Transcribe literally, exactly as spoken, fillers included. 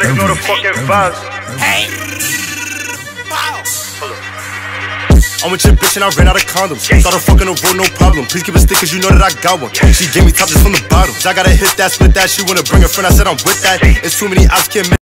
niggas know the fucking vibes. Hey. Wow. I'm with your bitch and I ran out of condoms. Started fucking the road, no problem. Please give a stick cause you know that I got one. She gave me top just from the bottom. I gotta hit that, split that. She wanna bring a friend, I said I'm with that. It's too many ops, can't